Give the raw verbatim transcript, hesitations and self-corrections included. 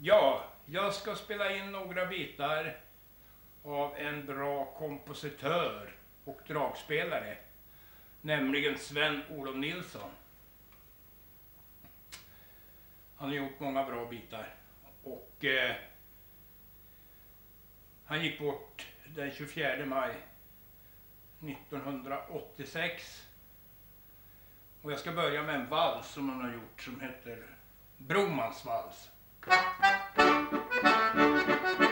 Ja, jag ska spela in några bitar av en bra kompositör och dragspelare, nämligen Sven-Olof Nilsson. Han har gjort många bra bitar och eh, han gick bort den tjugofjärde maj nittonhundraåttiosex. Och jag ska börja med en vals som han har gjort som heter Bromans vals.